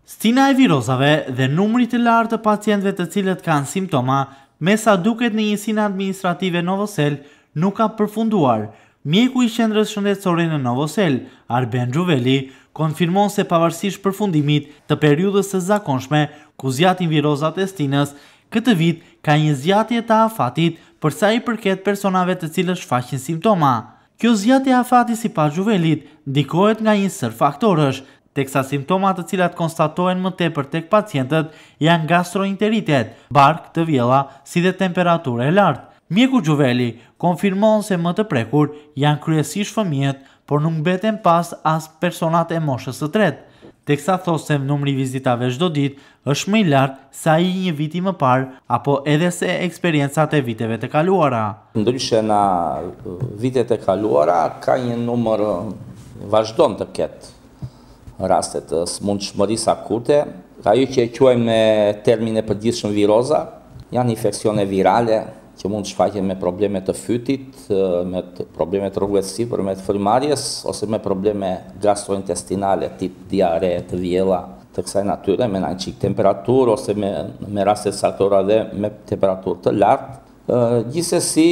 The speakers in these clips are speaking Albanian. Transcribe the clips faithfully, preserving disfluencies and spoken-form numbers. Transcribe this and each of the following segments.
Stina e virozave dhe numri të lartë të pacientëve të cilët kanë simptoma, me sa duket në njësinë administrative Novosel, nuk ka përfunduar. Mjeku i qendrës shëndetësore në Novosel, Arben Xhuveli, konfirmon se pavarësisht përfundimit të periudhës së zakonshme ku zjatin virozat e Stinës, këtë vit ka një zjatje të afatit për sa i përket personave të cilët shfaqin simptoma. Kjo zjatje e afatit sipas Xhuvelit ndikohet nga një sër faktorësh, teksa simptomat të cilat konstatohen më tepër tek pacientët janë gastroenteritet, bark të vjella si dhe temperaturë e lartë. Mjeku Xhuveli konfirmon se më të prekur janë kryesisht fëmijët, por nuk mbeten pas as personat e moshës së tretë, teksa thosë se numri i vizitave çdo ditë është më i lartë se ai një viti më parë apo edhe se eksperiencat e viteve të kaluara. Ndryshe nga vitet e kaluara ka një numër vazhdon të ketë raste të smundshmërisë akute, ajo që e quajmë me termin e përgjithshëm viroza, janë infeksione virale që mund të shfaqen me probleme të fytit, me probleme të rrugëve të sipërme të frymarrjes ose me probleme gastrointestinale tip diare të vjella të kësaj natyre, me një çik temperaturë ose me, me raste të saktura dhe me temperaturë të lartë. Gjithsesi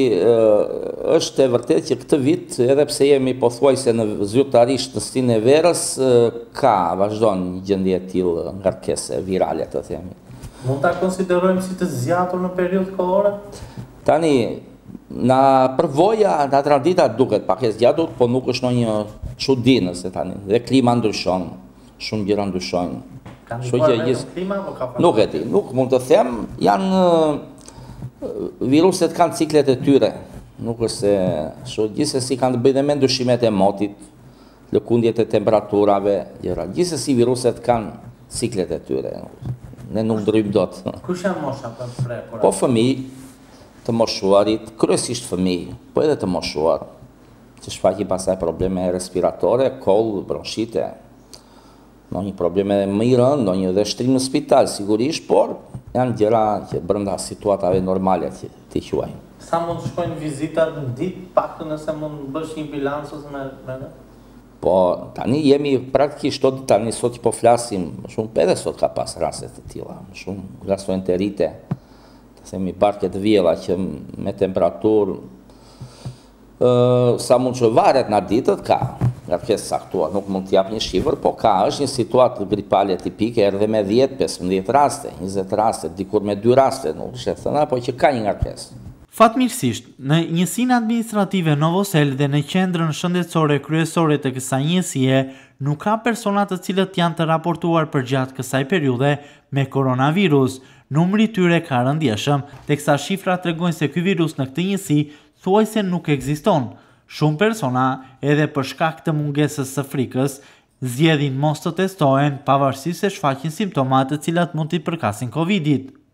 është e vërtet që këtë vit, edhe pse jemi pothuajse në zyrtarisht në stinë e verës, ka vazhdon një gjendje e tillë ngarkese virale të themi. Mund ta konsiderojmë si të zgjatur në periudhë kohore? Tani, na përvoja nga tradita duket pak e zgjatur, po nuk është ndonjë çudi nëse tani, dhe klima ndryshon, shumë gjëra ndryshojnë. Ka ndikuar me klima apo ka? Nuk e di, nuk mund të them, janë viruset kanë ciklet e tyre, nuk është se gjithsesi kanë të bëjnë me ndryshimet e motit, lëkundjet e temperaturave, gjëra. Gjithsesi viruset kanë ciklet e tyre. Ne nuk ndryjmë dot. Kush janë mosha për prekur? Po fëmijë të moshuarit, kryesisht fëmijë, po edhe të moshuar, që shfaqin pastaj probleme respiratore, koll, bronshite, ndonjë probleme më i rëndë, ndonjë dhe shtrim në spital sigurisht, por janë gjëra që brenda situatave normale që t'i quajmë. Sa mund të shkojnë vizitat në ditë, paktën nëse mund bësh një bilanc ose me me? Po tani jemi praktikisht çdo ditë tani sot që po flasim, më shumë edhe sot ka pas raste të tilla, më shumë gastroenterite, të themi barke të vjella që me temperaturë sa mund të varet nga ditët ka. Ngarkesë saktuar, nuk mund t'jap një shifër, po ka, është një situatë gripale tipike, erdhe me dhjetë, pesëmbëdhjetë raste, njëzet raste, dikur me dy raste, nuk është e thëna, po që ka një ngarkesë. Fatmirësisht, në njësinë administrative Novosel dhe në qendrën shëndetësore kryesore të kësaj njësie, nuk ka persona të cilët janë të raportuar për gjatë kësaj periudhe me koronavirus. Numri tyre ka rëndjeshëm, teksa shifrat tregojnë se ky virus në këtë njësi thuajse nuk ekziston. Shumë persona, edhe për shkak të mungesës së frikës, zgjedhin mos të testohen pavarësisht se shfaqin simptoma të cilat mund t'i përkasin Covidit.